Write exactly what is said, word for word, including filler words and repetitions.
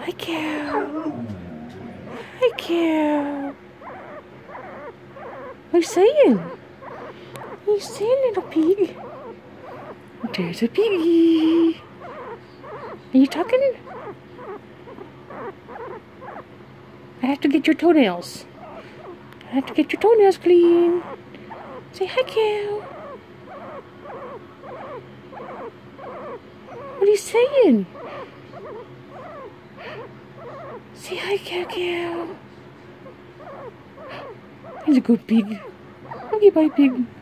Hi, cow. Hi, cow. What are you saying? What are you saying, little pig? There's a piggy. Are you talking? I have to get your toenails. I have to get your toenails clean. Say hi, cow. What are you saying? Say hi, cow, cow. He's a good pig. Okay, bye, pig.